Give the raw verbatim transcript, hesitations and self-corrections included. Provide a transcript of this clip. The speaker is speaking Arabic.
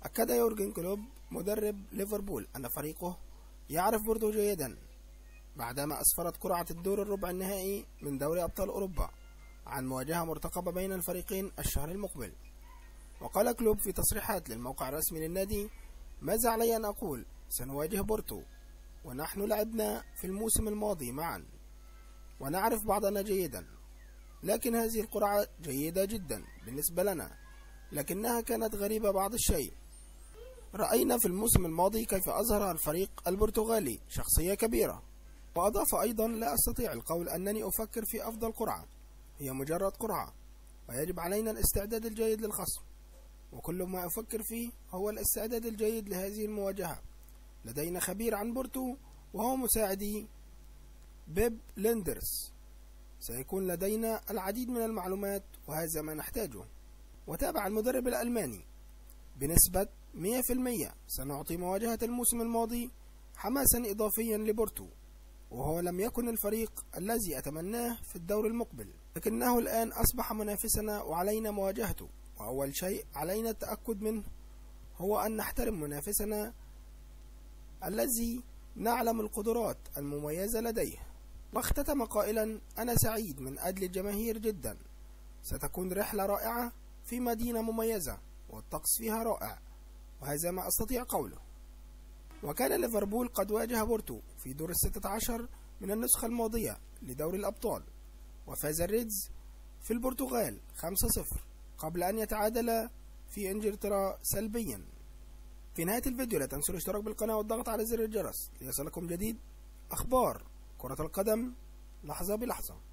أكد يورجن كلوب مدرب ليفربول أن فريقه يعرف بورتو جيدا بعدما أسفرت قرعة الدور الربع النهائي من دوري أبطال أوروبا عن مواجهة مرتقبة بين الفريقين الشهر المقبل. وقال كلوب في تصريحات للموقع الرسمي للنادي: ماذا علي أن أقول؟ سنواجه بورتو، ونحن لعبنا في الموسم الماضي معا ونعرف بعضنا جيدا، لكن هذه القرعة جيدة جدا بالنسبة لنا، لكنها كانت غريبة بعض الشيء. رأينا في الموسم الماضي كيف أظهر الفريق البرتغالي شخصية كبيرة. وأضاف أيضا: لا أستطيع القول أنني أفكر في أفضل قرعة، هي مجرد قرعة ويجب علينا الاستعداد الجيد للخصم، وكل ما أفكر فيه هو الاستعداد الجيد لهذه المواجهة. لدينا خبير عن بورتو وهو مساعدي بيب ليندرز، سيكون لدينا العديد من المعلومات وهذا ما نحتاجه. وتابع المدرب الألماني: بنسبة مئة بالمئة سنعطي مواجهة الموسم الماضي حماسا إضافيا لبورتو، وهو لم يكن الفريق الذي أتمناه في الدور المقبل، لكنه الآن أصبح منافسنا وعلينا مواجهته، وأول شيء علينا التأكد منه هو أن نحترم منافسنا الذي نعلم القدرات المميزة لديه. واختتم قائلا: أنا سعيد من أجل الجماهير جدا، ستكون رحلة رائعة في مدينة مميزة والطقس فيها رائع، وهذا ما أستطيع قوله. وكان ليفربول قد واجه بورتو في دور الستة عشر من النسخة الماضية لدوري الأبطال، وفاز الريدز في البرتغال خمسة صفر قبل أن يتعادل في إنجلترا سلبيا. في نهاية الفيديو لا تنسوا الاشتراك بالقناة والضغط على زر الجرس ليصلكم جديد أخبار كرة القدم لحظة بلحظة.